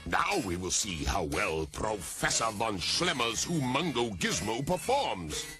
Now we will see how well Professor von Schlemmer's Humongo Gizmo performs.